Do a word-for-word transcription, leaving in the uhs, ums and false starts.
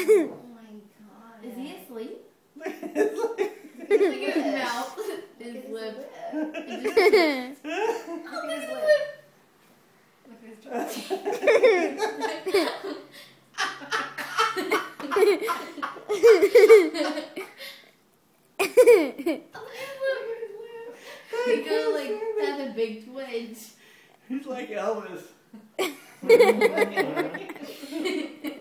Oh my god. Is he asleep? Look at his Look at his mouth. His lip. It just twitched. Look at his lip. Look at his jaw. He gonna like have a big twitch. He's like Elvis.